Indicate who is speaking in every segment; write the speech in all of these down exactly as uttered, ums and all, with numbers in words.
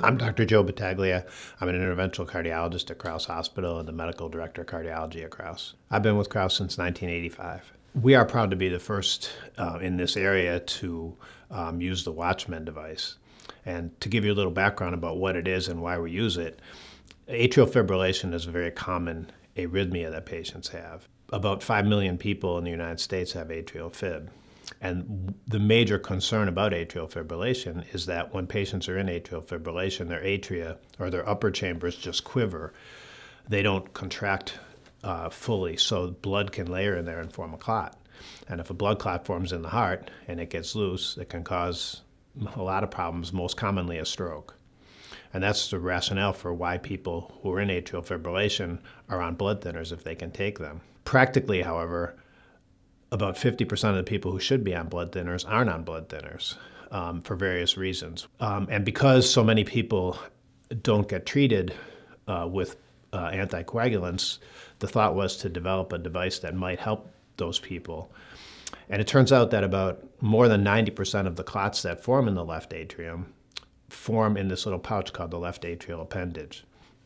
Speaker 1: I'm Doctor Joe Battaglia. I'm an interventional cardiologist at Crouse Hospital and the medical director of cardiology at Crouse. I've been with Crouse since nineteen eighty-five. We are proud to be the first uh, in this area to um, use the Watchman device. And to give you a little background about what it is and why we use it, atrial fibrillation is a very common arrhythmia that patients have. About five million people in the United States have atrial fib. And the major concern about atrial fibrillation is that when patients are in atrial fibrillation, their atria or their upper chambers just quiver. They don't contract uh, fully, so blood can layer in there and form a clot. And if a blood clot forms in the heart and it gets loose, it can cause a lot of problems, most commonly a stroke. And that's the rationale for why people who are in atrial fibrillation are on blood thinners if they can take them. Practically, however, about fifty percent of the people who should be on blood thinners aren't on blood thinners um, for various reasons. Um, and because so many people don't get treated uh, with uh, anticoagulants, the thought was to develop a device that might help those people. And it turns out that about more than ninety percent of the clots that form in the left atrium form in this little pouch called the left atrial appendage.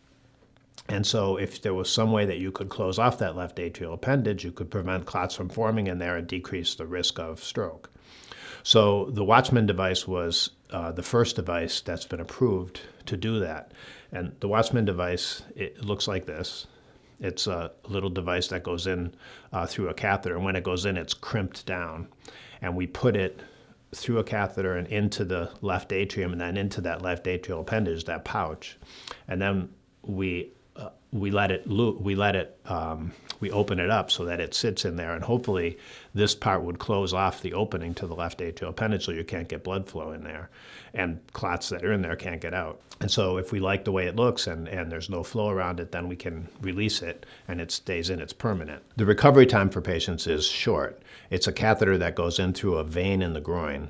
Speaker 1: And so if there was some way that you could close off that left atrial appendage, you could prevent clots from forming in there and decrease the risk of stroke. So the Watchman device was uh, the first device that's been approved to do that. And the Watchman device, it looks like this. It's a little device that goes in uh, through a catheter, and when it goes in, it's crimped down. And we put it through a catheter and into the left atrium, and then into that left atrial appendage, that pouch. And then we uh, we let it we let it um, we open it up so that it sits in there, and hopefully this part would close off the opening to the left atrial appendage so you can't get blood flow in there, and clots that are in there can't get out. And so if we like the way it looks and, and there's no flow around it, then we can release it and it stays in, it's permanent. The recovery time for patients is short. It's a catheter that goes in through a vein in the groin.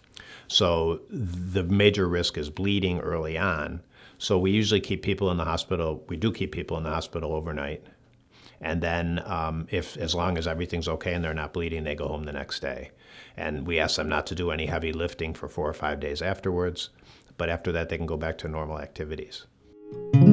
Speaker 1: So the major risk is bleeding early on. So we usually keep people in the hospital, we do keep people in the hospital overnight. And then um, if, as long as everything's okay and they're not bleeding, they go home the next day. And we ask them not to do any heavy lifting for four or five days afterwards. But after that, they can go back to normal activities.